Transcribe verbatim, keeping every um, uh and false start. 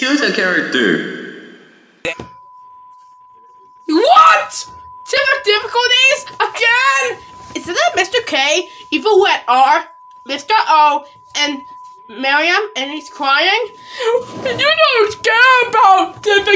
Choose a character. What? Different difficulties? Again? Is it Mister K, Evil Wet R, Mister O, and Miriam, and he's crying? You don't care about difficulties!